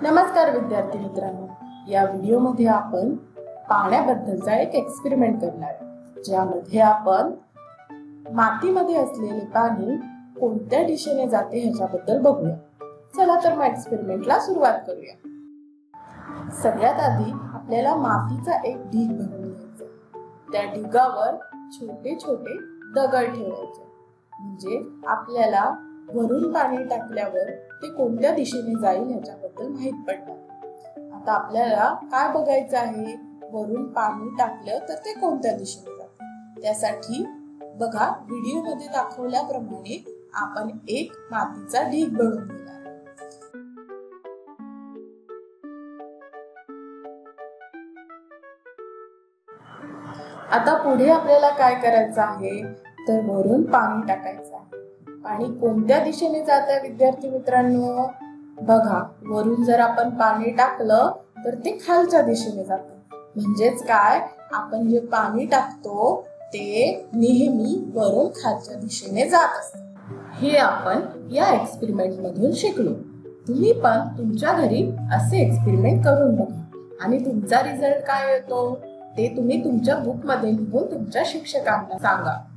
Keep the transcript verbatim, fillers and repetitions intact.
नमस्कार विद्यार्थी मित्रांनो, या व्हिडिओमध्ये आपण पाण्याबद्दलचा एक एक्सपेरिमेंट करणार आहे, ज्यामध्ये आपण मातीमध्ये असलेले पाणी कोणत्या दिशेने जाते ह्याच्याबद्दल बघूया. चला तर मग एक्सपेरिमेंटला सुरुवात करूया. सगळ्यात आधी आपल्याला मातीचा एक ढीग बनवून घ्यायचा. त्या ढिगावर छोटे छोटे दगड ठेवायचे, म्हणजे आपल्याला वरून पाणी टाकल्यावर ते कोणत्या दिशेने जाईल ह्याच्याबद्दल माहित पडणार. आता आपल्याला काय बघायचं आहे, वरून पाणी टाकलं तर ते कोणत्या दिशेने जाते. त्यासाठी बघा, व्हिडिओ मध्ये दाखवल्याप्रमाणे आपण एक मातीचा ढीग बनवून घेणार. आता पुढे आपल्याला काय करायचं आहे, तर वरून पाणी टाकायचं आहे. पाणी कोणत्या दिशेने जात आहे विद्यार्थी मित्रांनो? बघा, वरून जर आपण पाणी टाकलं तर ते खालच्या दिशेने जातं. म्हणजेच काय, आपण जे पाणी टाकतो ते नेहमी वरून खालच्या दिशेने जात असतं. हे आपण या एक्सपेरिमेंट मधून शिकलो. तुम्ही पण तुमच्या घरी असे एक्सपेरिमेंट करून बघा आणि तुमचा रिझल्ट काय येतो ते तुम्ही तुमच्या बुक मध्ये लिहून तुमच्या शिक्षकांना सांगा.